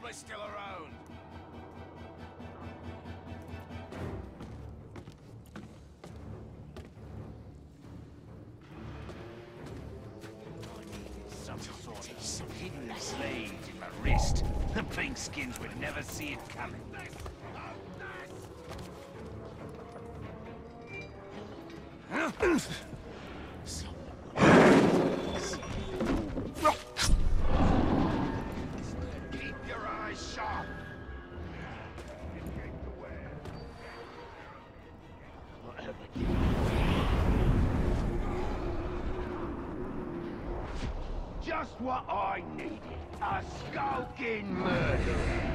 probably still around. Some sort of hidden blade in my wrist. The pink skins would never see it coming. Keep your eyes sharp. Just what I needed. A skulking murderer.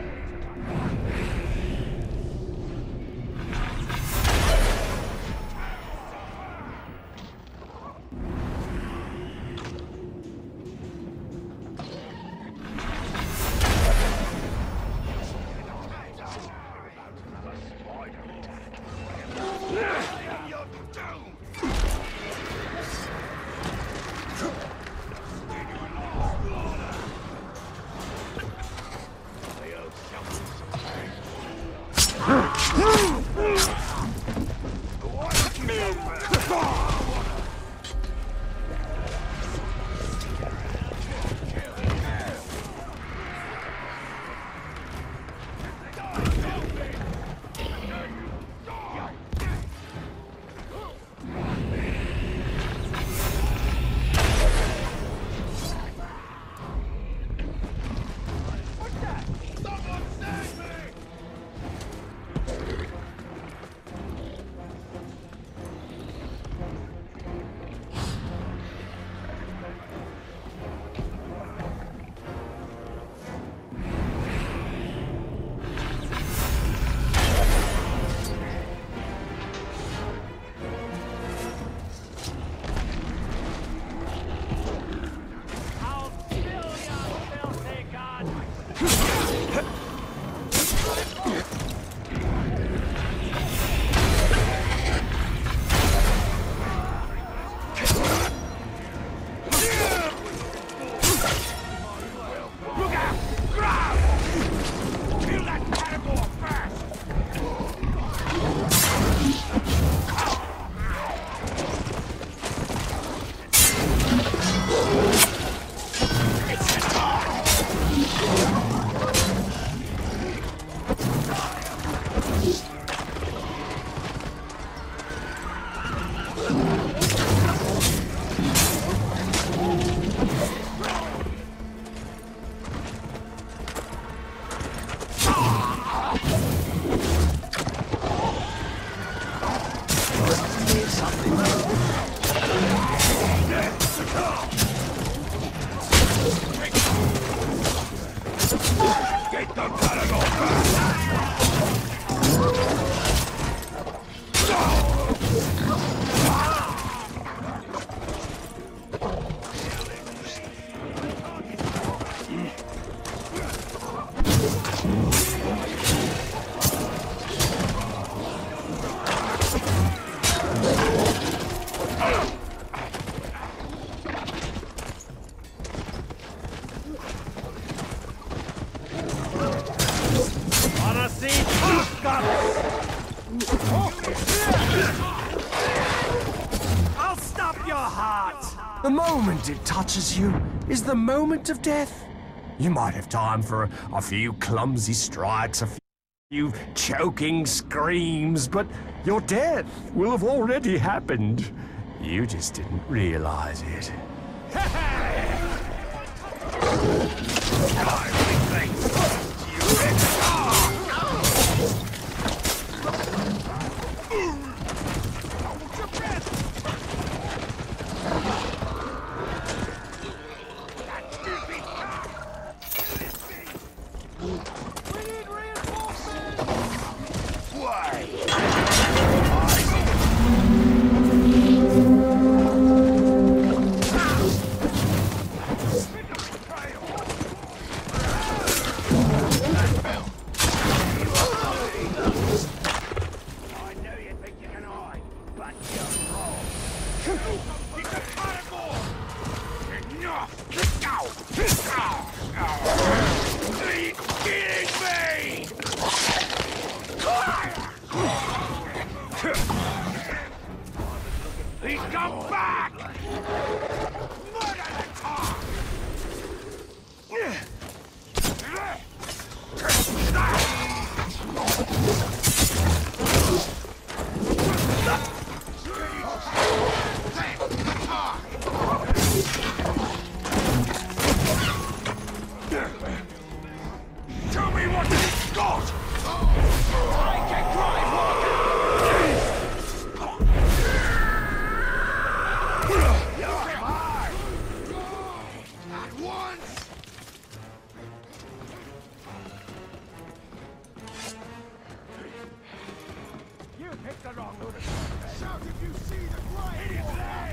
I'll stop your heart! The moment it touches you is the moment of death. You might have time for a few clumsy strikes, a few choking screams, but your death will have already happened. You just didn't realize it. Enough! picked the wrong one. Shout if you see the grave!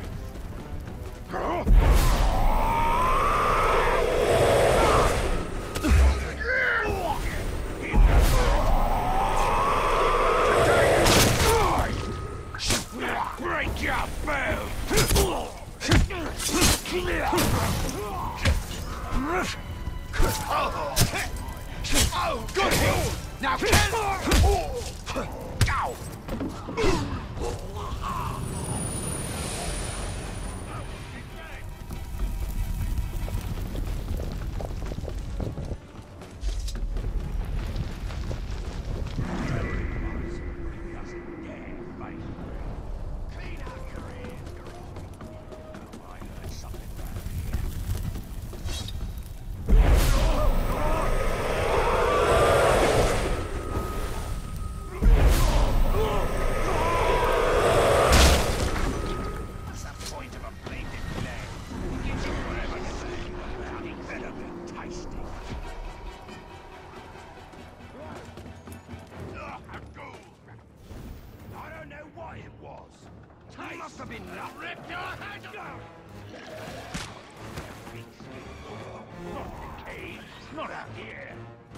Break your bones! Oh, good hit! Now must have been luck. Rip your head off! Not in the cave, not out here.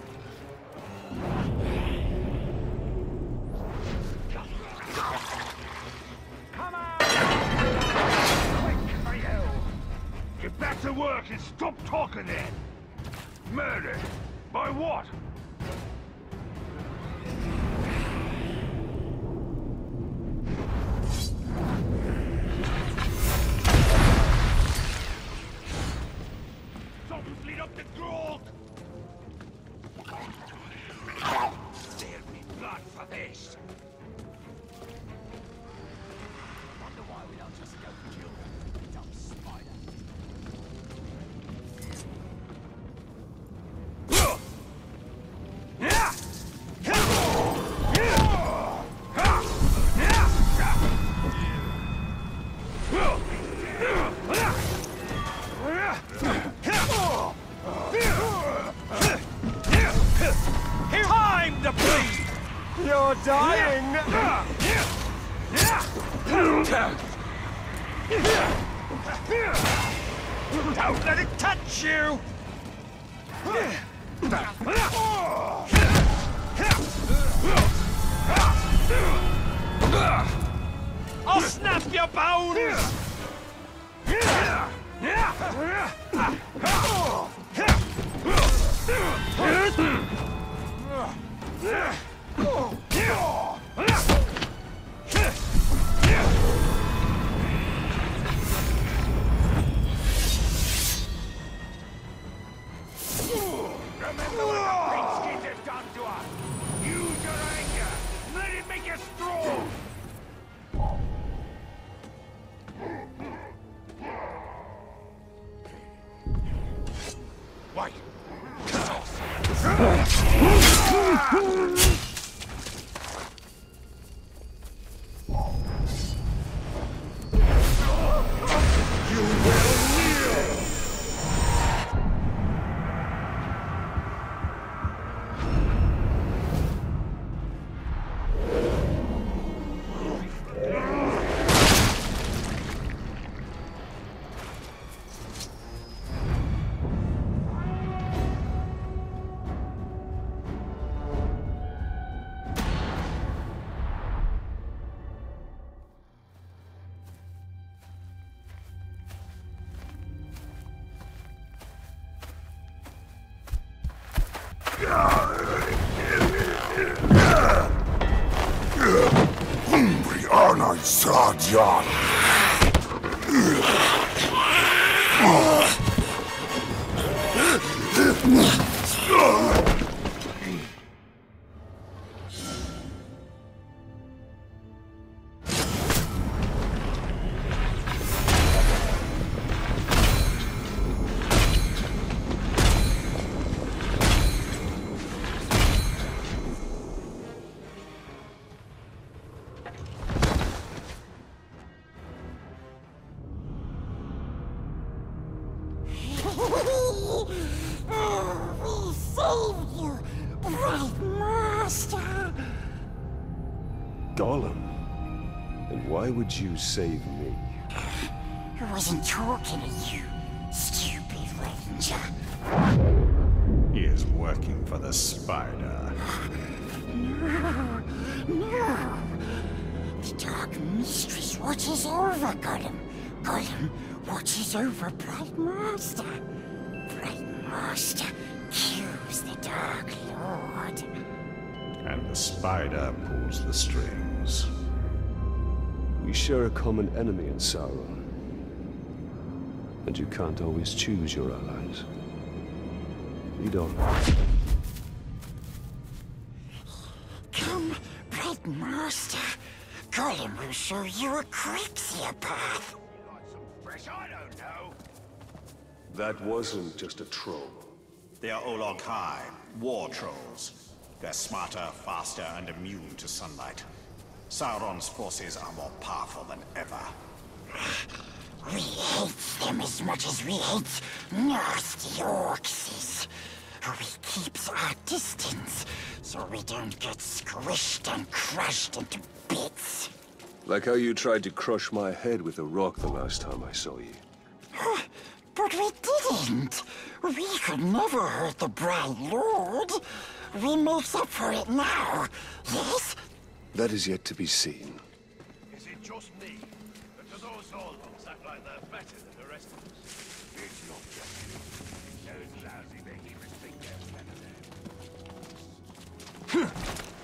Come on! Quick for you! Get back to work and stop talking then! Murdered? By what? Lead up the grove! There'll be blood for this! Wonder why we don't just go kill that dumb spider. Time to bleed! You're dying! Don't let it touch you! I'll snap your bones! Remember what the pink skins have done to us! Use your anger! Let it make you strong! Wait! Brianna Sardian. We saved you, right, Master? Gollum? And why would you save me? I wasn't talking to you, stupid ranger. He is working for the Spider. No, no. The Dark Mistress watches over Gollum. Gollum watches over Bright Master. Bright Master kills the Dark Lord. And the Spider pulls the strings. We share a common enemy in Sauron. And you can't always choose your allies. Lead on. Come, Bright Master. Gollum will show you a quicker path. Fresh, I don't know. That wasn't just a troll. They are Olog High, war trolls. They're smarter, faster, and immune to sunlight. Sauron's forces are more powerful than ever. We hate them as much as we hate nasty orcs. We keeps our distance, so we don't get squished and crushed into bits. Like how you tried to crush my head with a rock the last time I saw you. But we didn't. We could never hurt the Bright Lord. We makes up for it now, yes? That is yet to be seen. Is it just me? Or do those Aldons act like they're better than the rest of us? It's not just me. Those lousy behemoths think they're better than...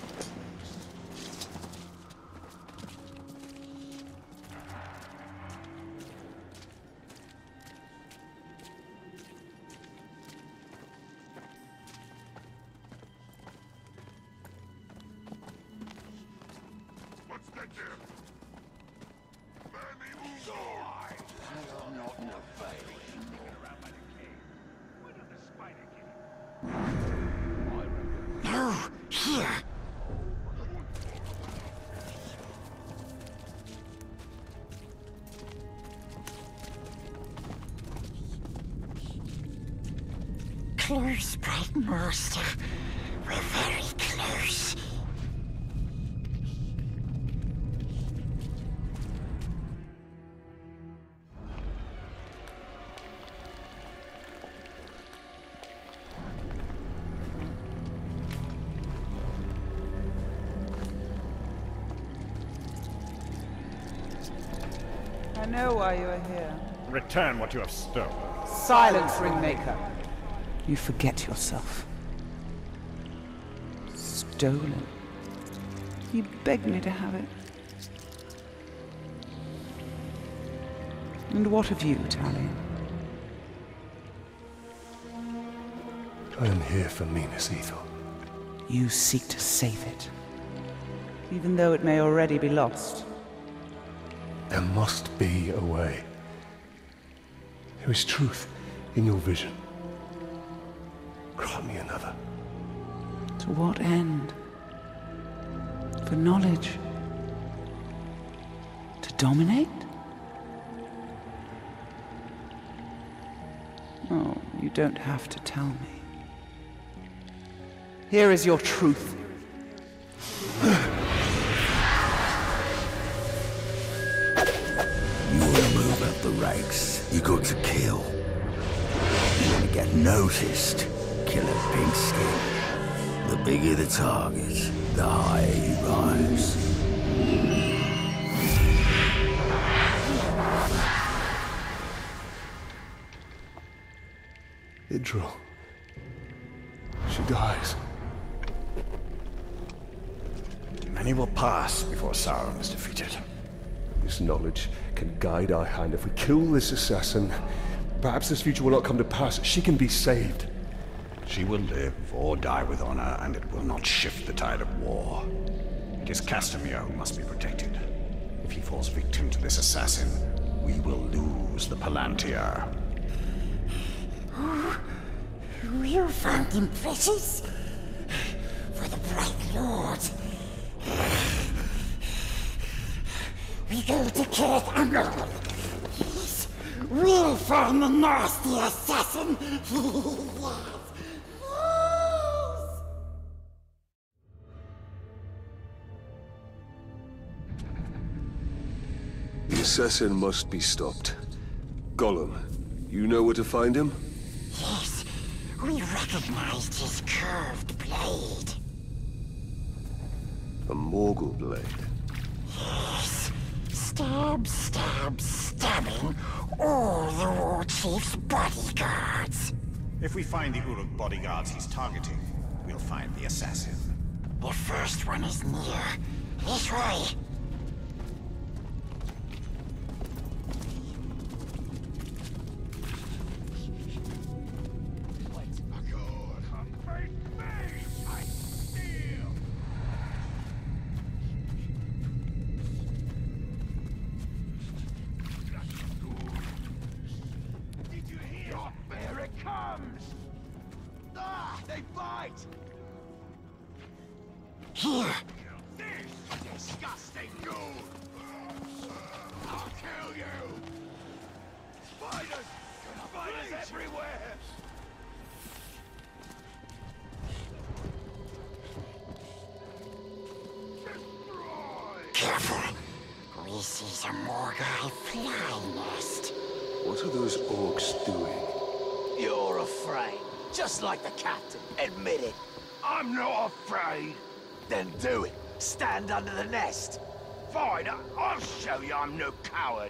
What's that there? No, here. Close, Bright Master. We're very close. I know why you are here. Return what you have stolen. Silence, Ringmaker. You forget yourself. Stolen. You begged me to have it. And what of you, Talion? I am here for Minas Ithil. You seek to save it. Even though it may already be lost. There must be a way. There is truth in your vision. Grant me another. To what end? For knowledge? To dominate? Oh, you don't have to tell me. Here is your truth. You want to move up the ranks, you got to kill. You want to get noticed, kill a pink skin. The bigger the target, the higher you rise. Idril. She dies. Many will pass before Sauron is defeated. This knowledge can guide our hand. If we kill this assassin, perhaps this future will not come to pass. She can be saved. She will live or die with honor, and it will not shift the tide of war. It is Castamere who must be protected. If he falls victim to this assassin, we will lose the Palantir. You found him precious? For the Bright Lord. We go to Kirith Ungol. Yes, we'll find the nasty assassin. Yes. The assassin must be stopped. Gollum, you know where to find him? Yes, we recognized his curved blade. A Morgul blade. Yes, stab, stab, stabbing all the war chief's bodyguards. If we find the Uruk bodyguards he's targeting, we'll find the assassin. The first one is near. This way. Here it comes! Ah, they bite! Here. This disgusting ghoul! I'll kill you! Spiders! Spiders everywhere! Careful. We see some Morgai fly nest. What are those orcs doing? You're afraid, just like the captain. Admit it. I'm not afraid. Then do it. Stand under the nest. Fine, I'll show you I'm no coward.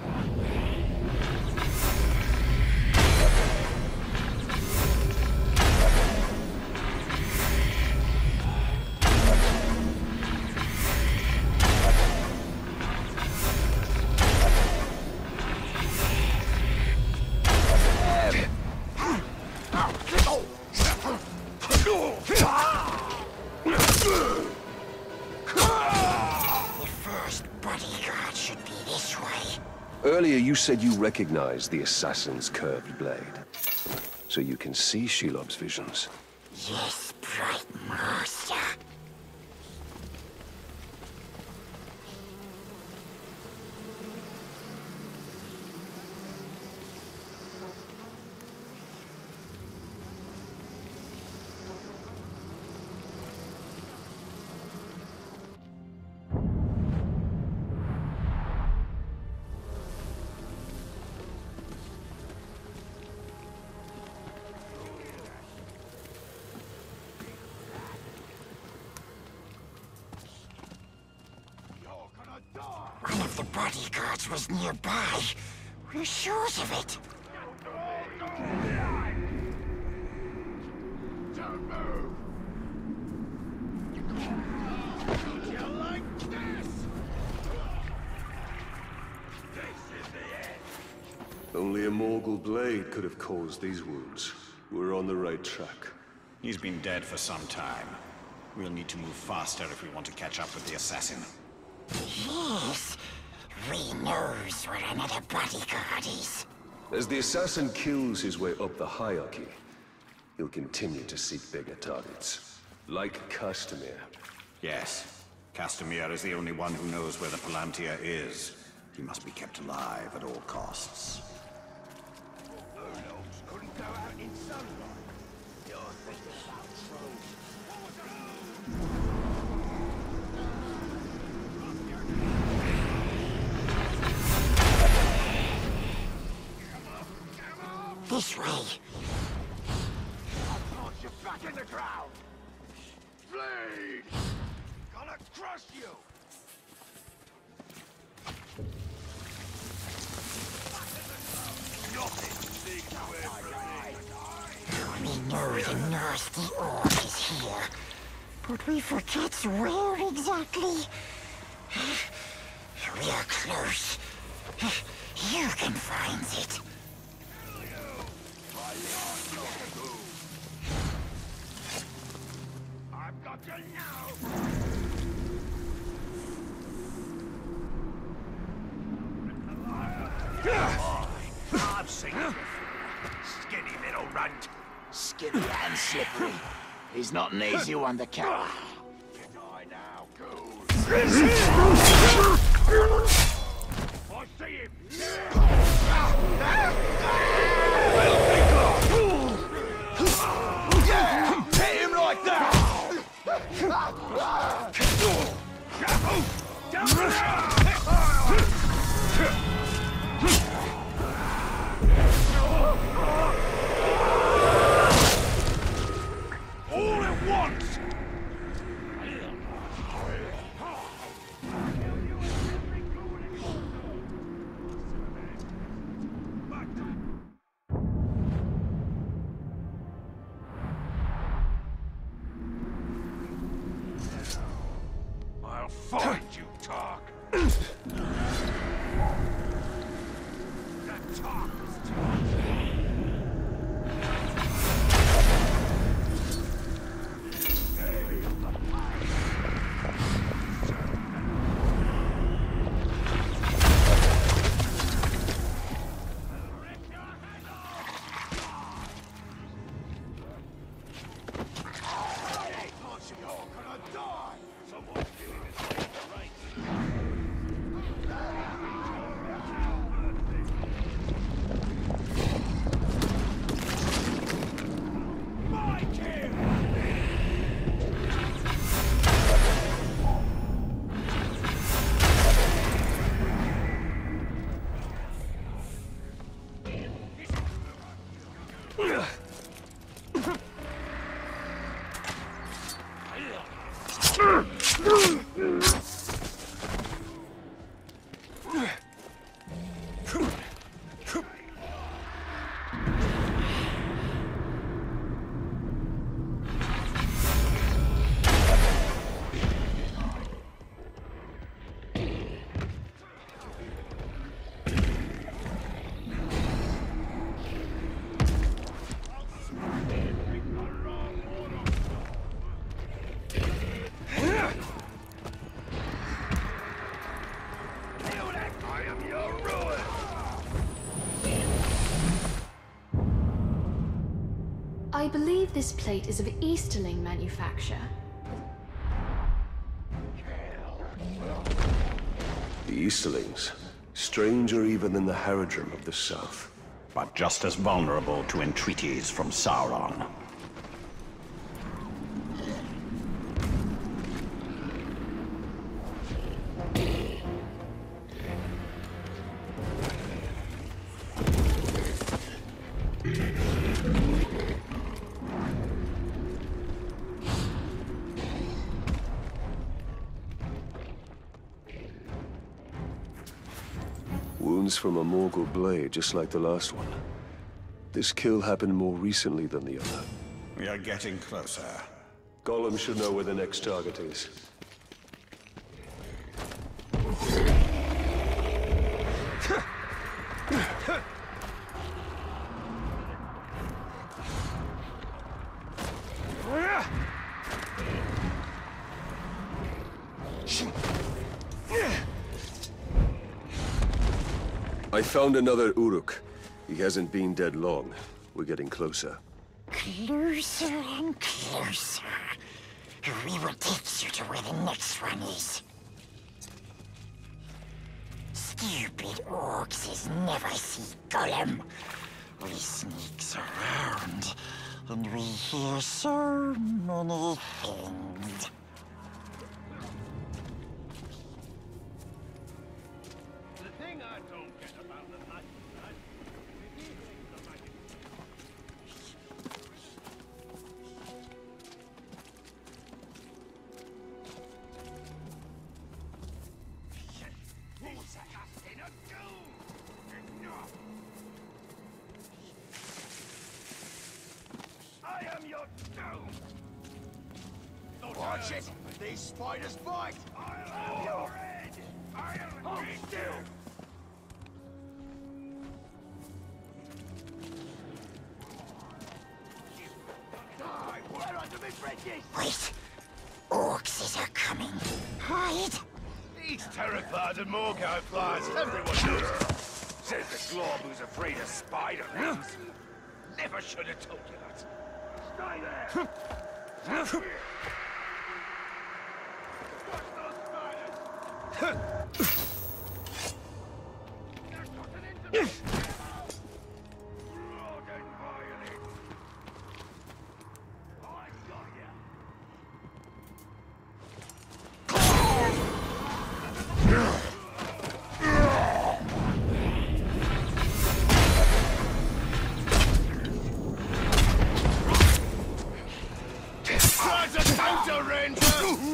Earlier you said you recognized the assassin's curved blade. So you can see Shelob's visions. Yes, bright master. One of the bodyguards was nearby. We're sure of it. Don't move! Don't you like this? This is the end! Only a Morgul blade could have caused these wounds. We're on the right track. He's been dead for some time. We'll need to move faster if we want to catch up with the assassin. Yes. We knows where another bodyguard is. As the assassin kills his way up the hierarchy, he'll continue to seek bigger targets. Like Castamir. Yes. Castamir is the only one who knows where the Palantir is. He must be kept alive at all costs. Urlogs couldn't go out in sunlight. You're thinking about trolls. This way. I'll plant you back in the ground. Bleed! Gonna crush you! We know the nasty orc is here, but we forget where exactly. We are close. You can find it. I've got you now! I've seen you. Skinny little runt. Skinny and slippery. He's not an easy one to catch. Die now, ghouls. I see him. Yeah! Hit him like that! I'll find you, Tark. That Tark was I believe this plate is of Easterling manufacture. The Easterlings, stranger even than the Haradrim of the South. But just as vulnerable to entreaties from Sauron. Wounds from a Morgul blade, just like the last one. This kill happened more recently than the other. We are getting closer. Gollum should know where the next target is. I found another Uruk. He hasn't been dead long. We're getting closer. Closer and closer. We will take you to where the next one is. Stupid orcs never see Gollum. We sneaks around, and we hear so many things. The thing I don't get about the night, I am your doom! Watch it! These spiders bite! I'll have your head! I'll be still! Die! We're under my bridges! Wait! Orcs are coming. Hide! These terrified and Morgau flies, everyone knows it. Says the glob who's afraid of spider-things. Never should have told you that. Stay there! Watch those spiders! They're cutting into me! Broad and violent! I got ya!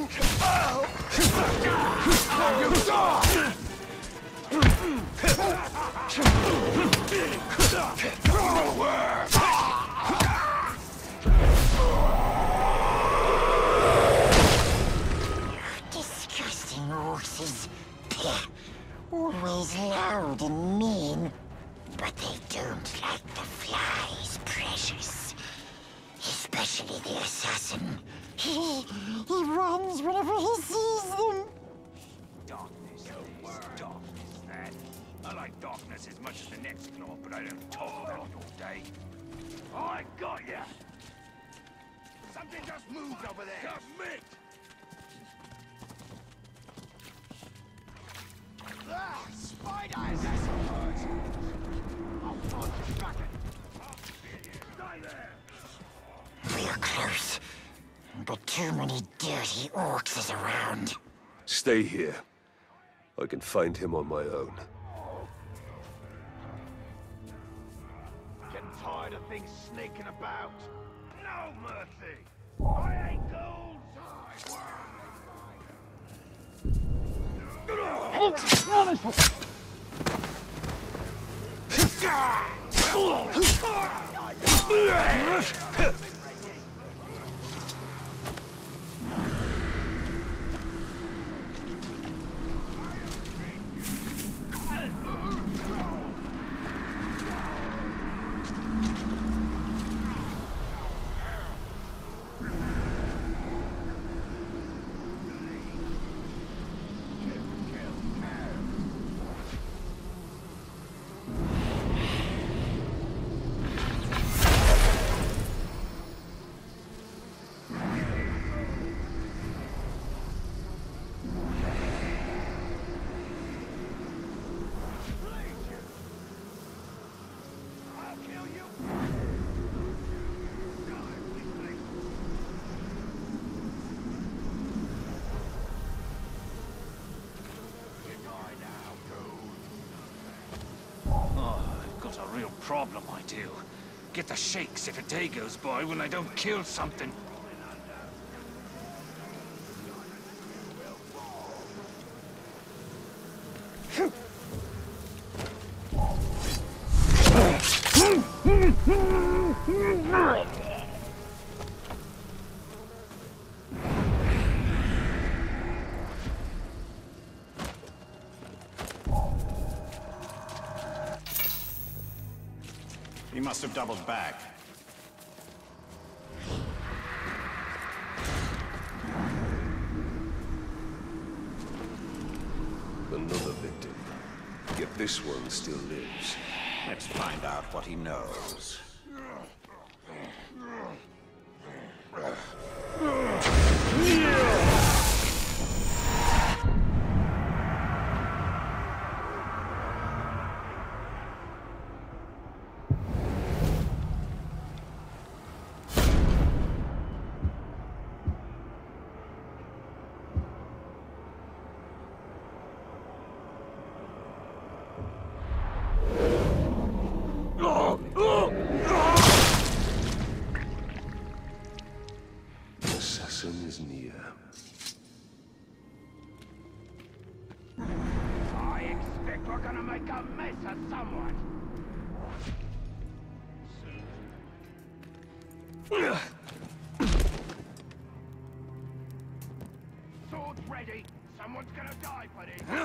Disgusting horses. Always loud and mean. But they don't like the flies, precious. Especially the assassin. He runs whenever he sees them. Darkness, darkness, that. I like darkness as much as the next claw, but I don't talk about it all day. I got ya! Something just moved over there! Just mid! Ah, spiders! That's hurt! I'll punch you back Stay there! We're close. But too many dirty orcs is around. Stay here. I can find him on my own. Getting tired of things sneaking about. No mercy! I ain't gold! Real problem, I do. Get the shakes if a day goes by when I don't kill something. He must have doubled back. Another victim. Yet this one still lives. Let's find out what he knows. The assassin is near. I expect we're gonna make a mess of someone. Swords ready. Someone's gonna die for this.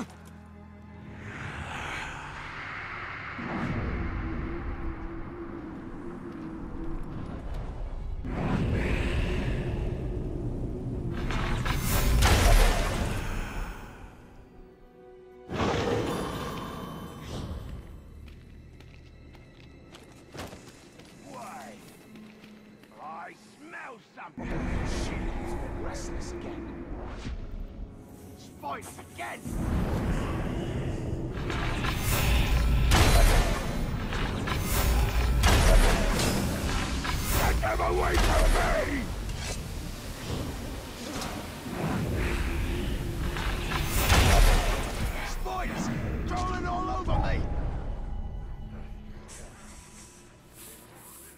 I smell something! Shit, he's been restless again. Spiders again! Get them away from me! Spiders! Crawling all over me!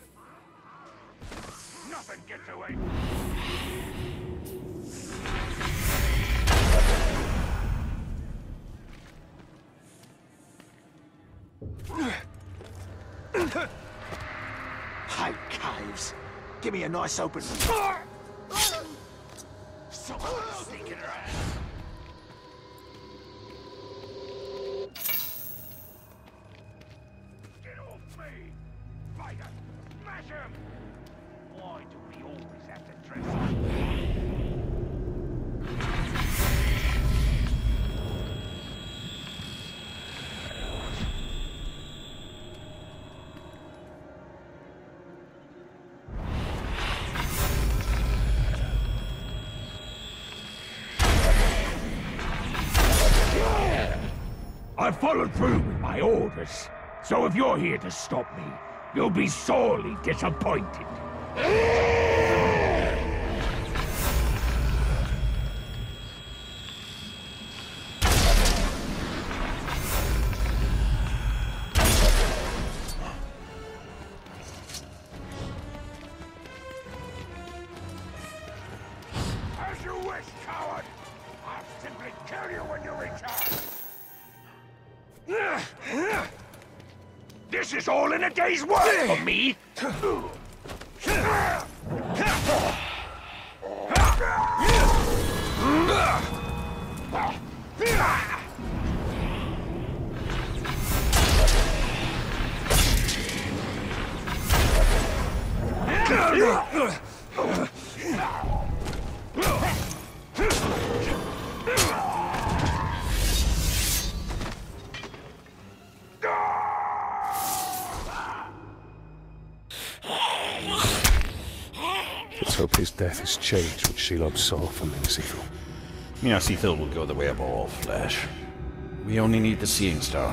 Nothing gets away. Hate caves. Give me a nice open... Someone sneaking around. Get off me! Fighter! Smash him! Why do we always have to dress up? I followed through with my orders, so if you're here to stop me, you'll be sorely disappointed. As you wish, coward! I'll simply kill you when you return! This is all in a day's work for me! Let's hope his death has changed what Shelob saw from Minas Ithil. Minas Ithil will go the way of all flesh. We only need the Seeing Star.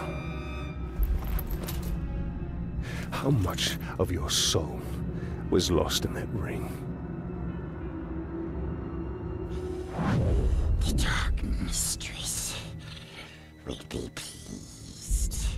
How much of your soul was lost in that ring? The Dark Mistress will be pleased.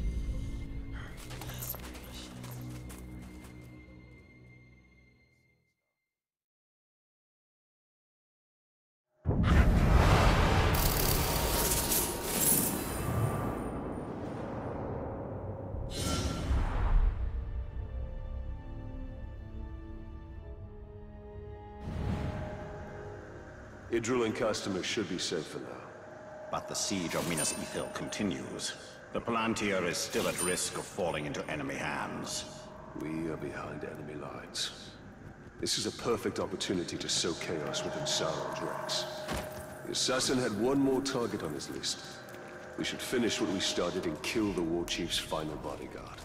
Idril and Castamir should be safe for now. But the siege of Minas Ithil continues. The Palantir is still at risk of falling into enemy hands. We are behind enemy lines. This is a perfect opportunity to sow chaos within Sauron's ranks. The assassin had one more target on his list. We should finish what we started and kill the war chief's final bodyguard.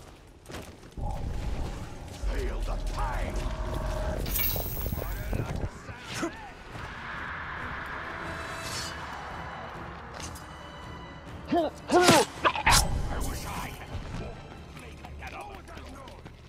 Feel the pain! I wish I had more blade like that other girl.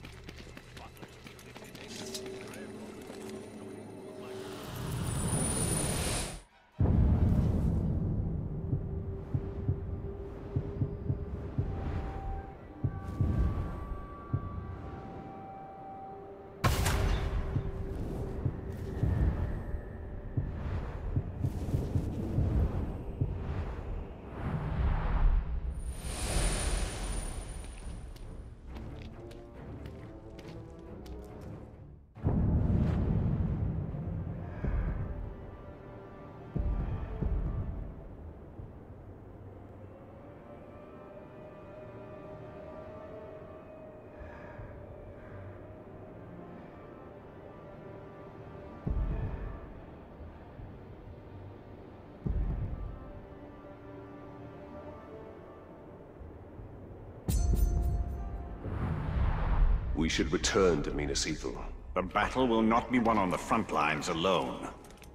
We should return to Minas Ithil. The battle will not be won on the front lines alone.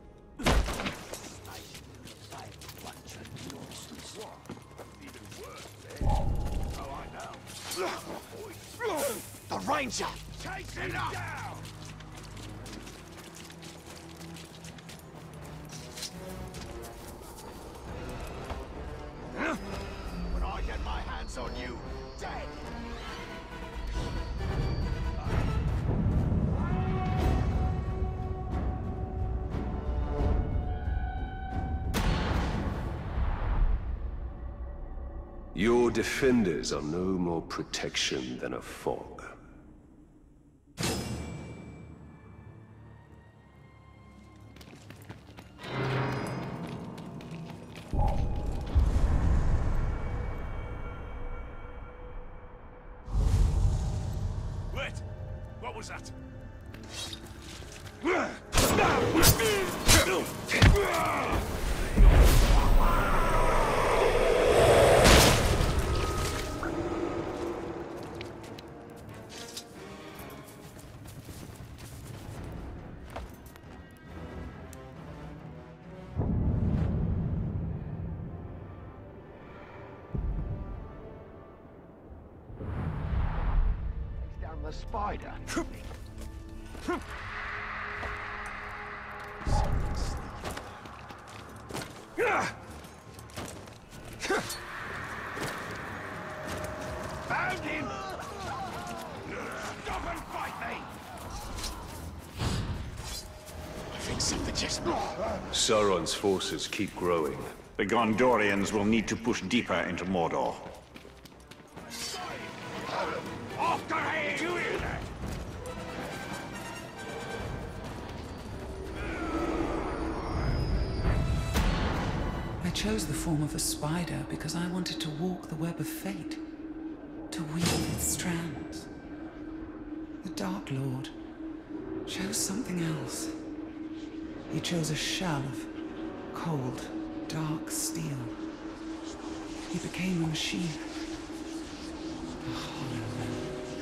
The Ranger! Take him down! When I get my hands on you, dead! Your defenders are no more protection than a fog. Wait! What was that? Down the spider. Found him! Stop and fight me! I think something just... Sauron's forces keep growing. The Gondorians will need to push deeper into Mordor. After him! You hear that? I chose the form of a spider because I wanted to walk the web of fate, to weave its strands. The Dark Lord chose something else. He chose a shell of cold, dark steel. He became a machine. A hollow man.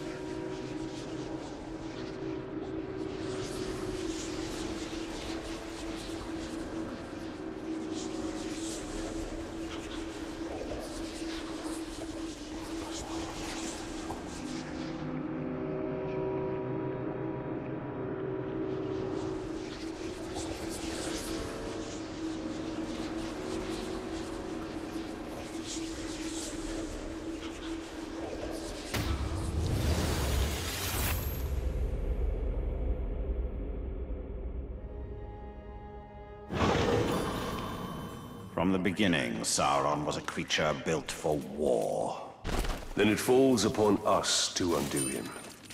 From the beginning, Sauron was a creature built for war. Then it falls upon us to undo him.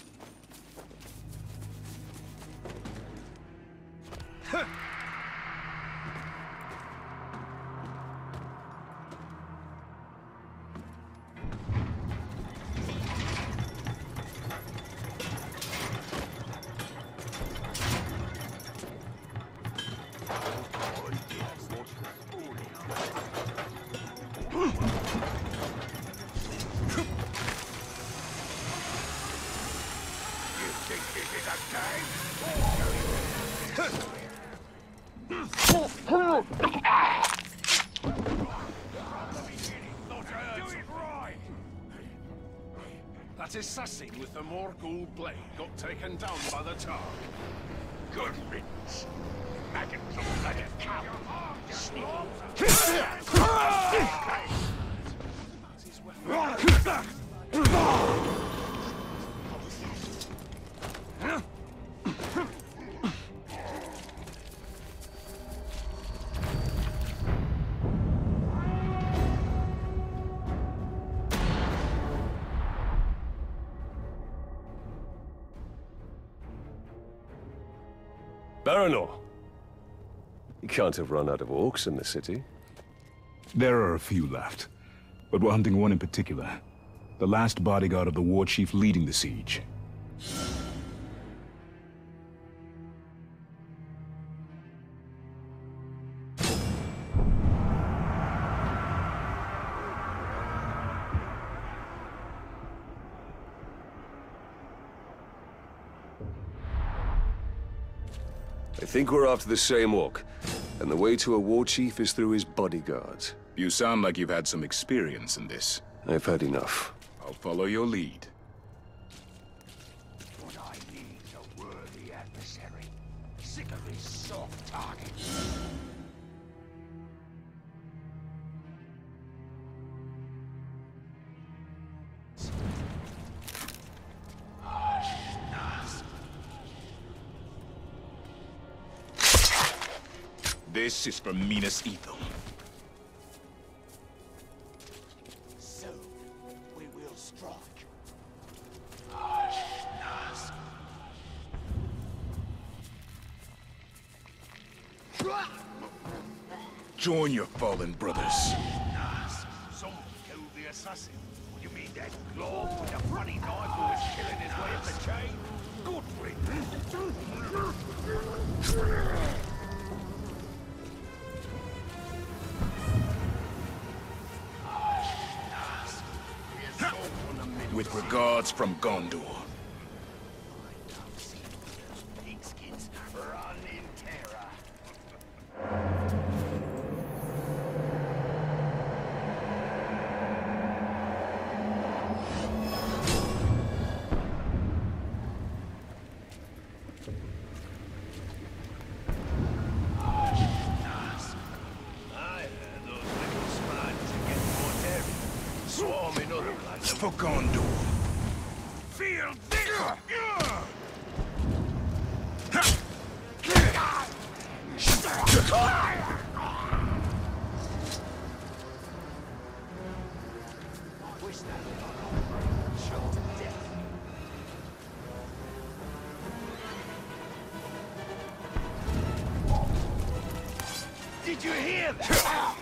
That assassin with the Morgul blade got taken down by the Targ. Good riddance. Maggots of bloody cow. Baranor! You can't have run out of orcs in the city. There are a few left, but we're hunting one in particular. The last bodyguard of the war chief leading the siege. I think we're after the same orc, and the way to a war chief is through his bodyguards. You sound like you've had some experience in this. I've had enough. I'll follow your lead. What I need is a worthy adversary. Sick of these soft targets. This is for Minas Ithil. So Join your fallen brothers. Someone killed the assassin. You mean that glove with the funny knife who was killing his way up the chain? Good With regards from Gondor. Pigskins run in terror. Swarming other places. For Gondor. Feel this! Did you hear that?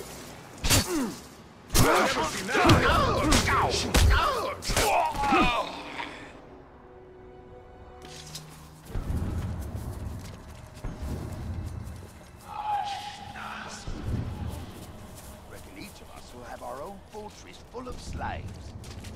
Reckon each of us will have our own fortress full of slaves.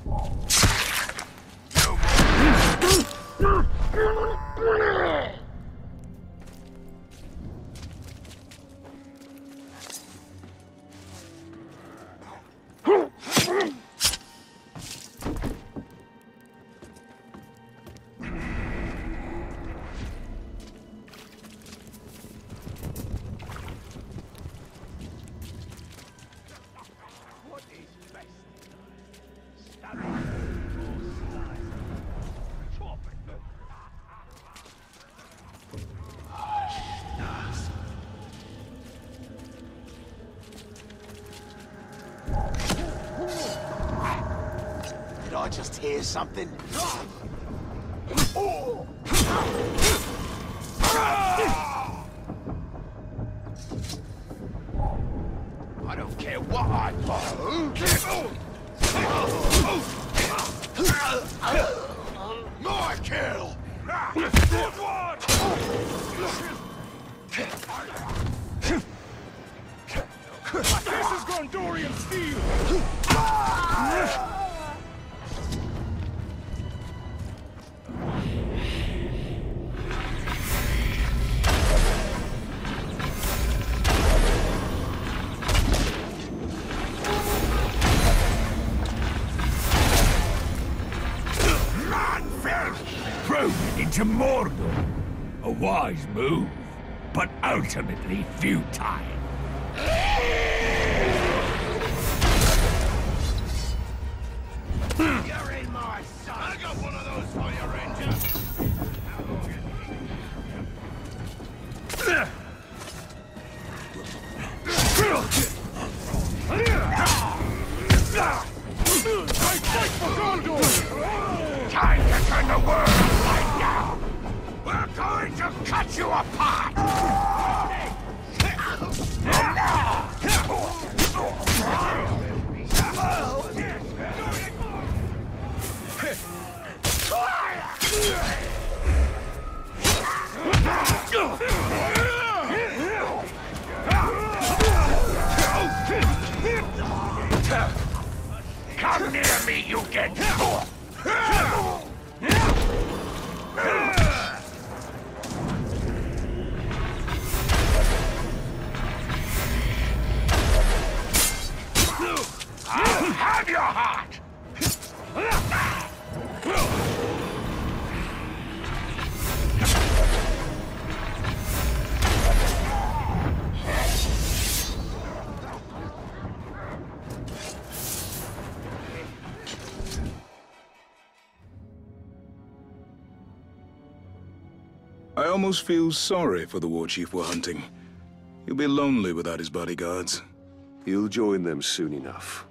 Did I just hear something? I don't care what I follow. My kill! Good one! This is Gondorian steel! Thrown into Mordor. A wise move, but ultimately futile. You're in my sight! I got one of those for you, Ranger! I fight for Gondor! Time to turn the world upside down! We're going to cut you apart! Come near me, you get fool! I'll have your heart! I almost feel sorry for the war chief we're hunting. He'll be lonely without his bodyguards. He'll join them soon enough.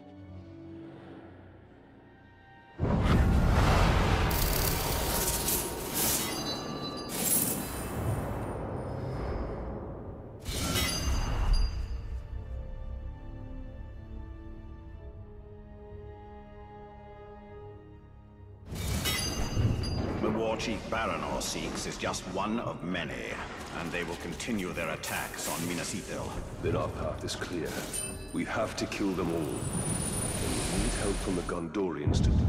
Chief Baranor seeks is just one of many, and they will continue their attacks on Minas Ithil. Then our path is clear. We have to kill them all. And we need help from the Gondorians to...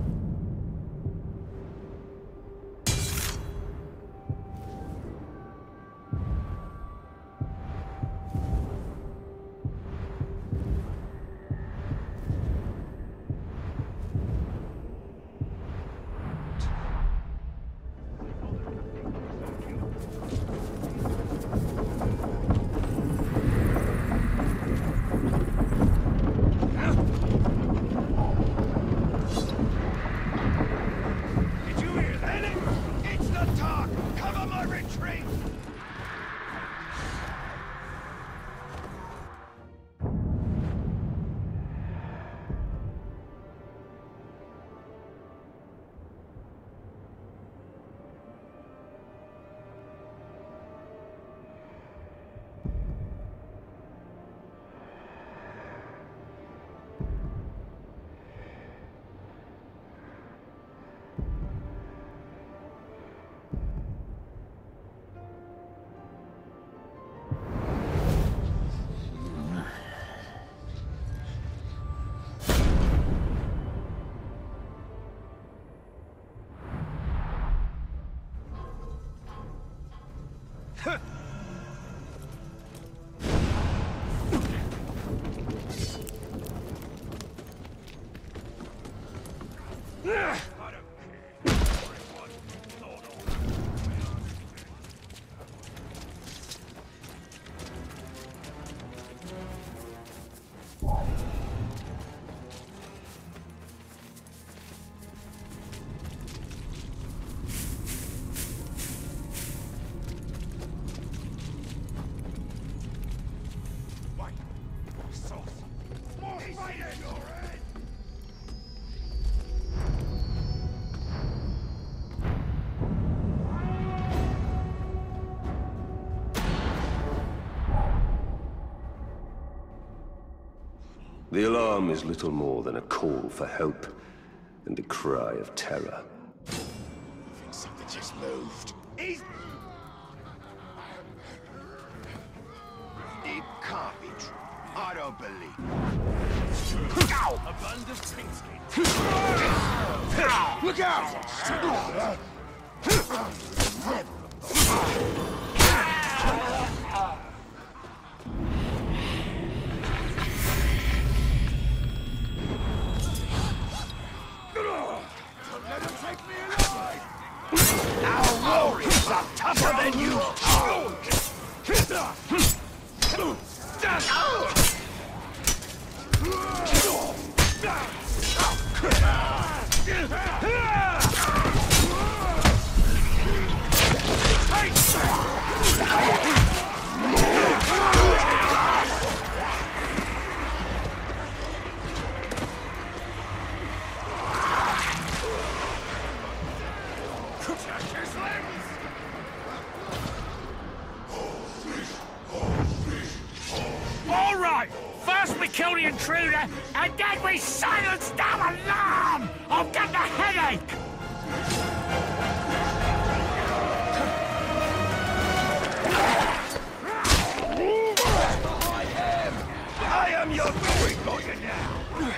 The alarm is little more than a call for help and a cry of terror. I think something just moved. It can't be true. I don't believe it. A band of Tinkskins. Look out! Let him take me alive! Our warriors are tougher than you! All right! First we kill the intruder, and then we silence our alarm! I'll get the headache! Behind him! I am your going lawyer now!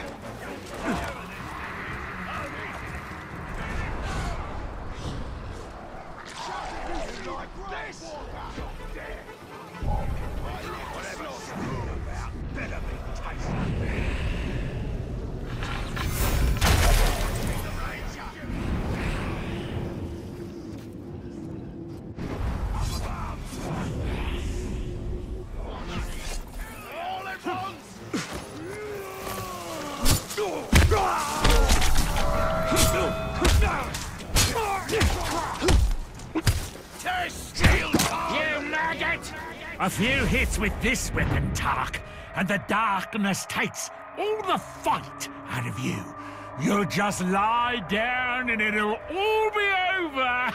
A few hits with this weapon, Tark, and the darkness takes all the fight out of you. You'll just lie down and it'll all be over.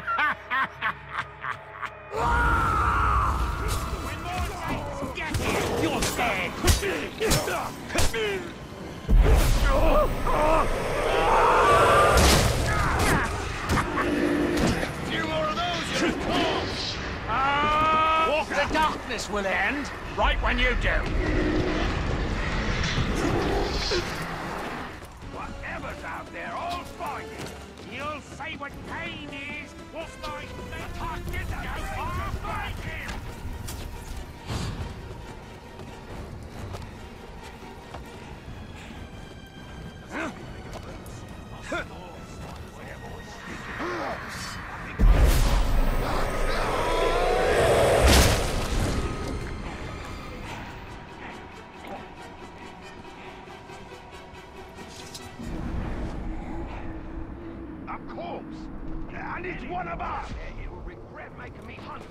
Get here, you're dead. darkness will end right when you do. Whatever's out there, I'll find it. You'll see what pain is. What's my target? I'll find him. A corpse! And it's one of us! He will regret making me hunt.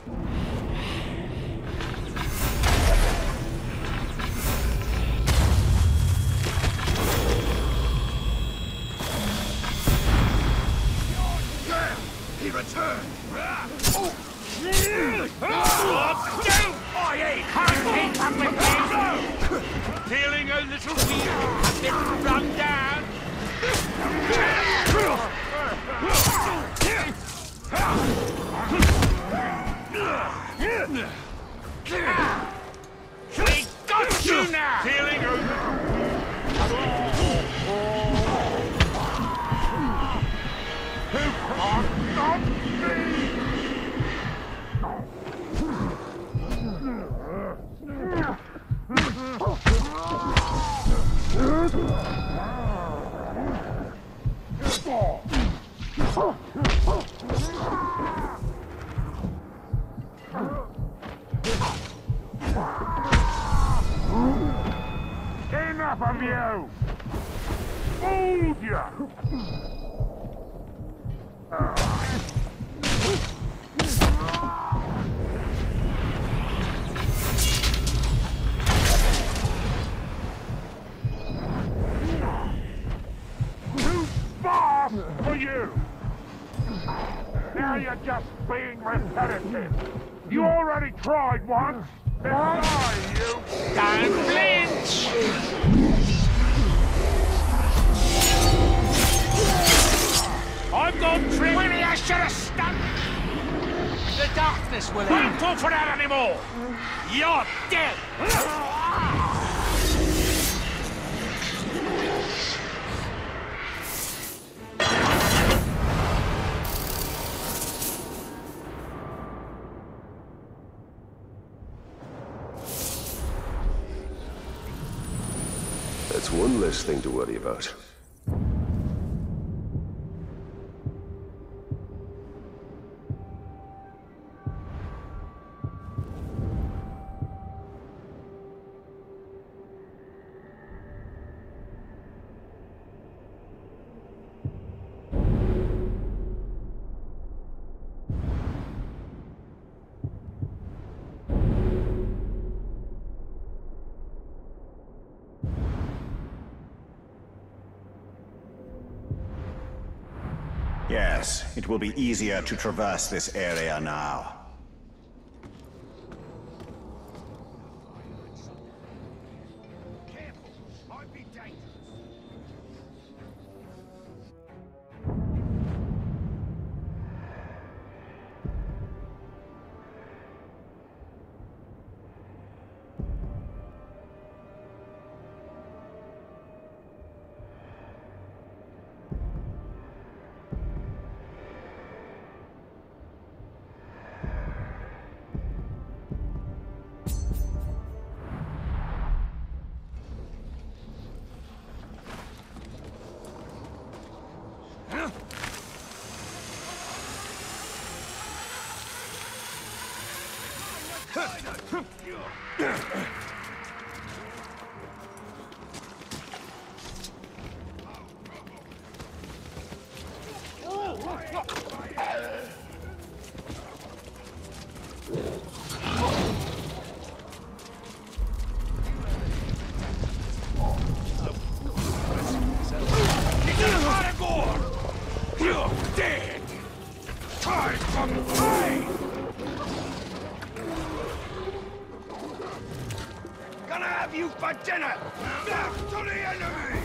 He returned! I ain't hungry up with you! Feeling a little weak, a bit run down? We got you now! Feeling a little... Not me! Enough of you! Fooled you! Too far for you! Now you're just being repetitive. You already tried once. Try, you! Don't flinch! I've got trick! Willie, I should have stuck! The darkness will end! Don't fall for that anymore! You're dead! That's one less thing to worry about. Yes, it will be easier to traverse this area now. Careful, might be dangerous. You're dead! Time for play! Gonna have you for dinner! Back to the enemy!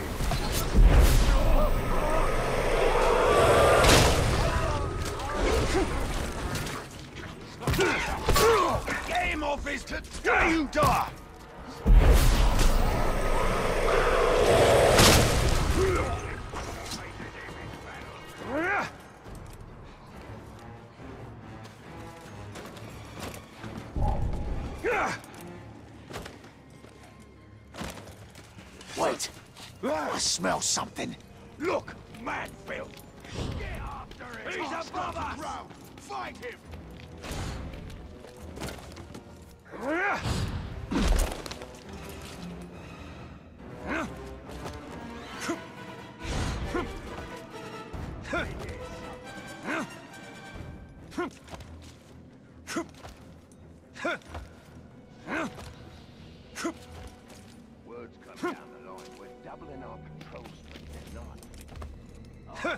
Game job is to do you die! Wait. I smell something. Look, Manfield! Get after him! He's above us! Fight him! Words come down the line. We're doubling our patrols tonight.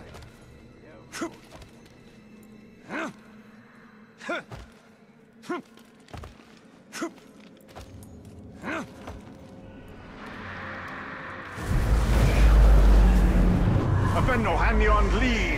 Avendo Hanyon Lee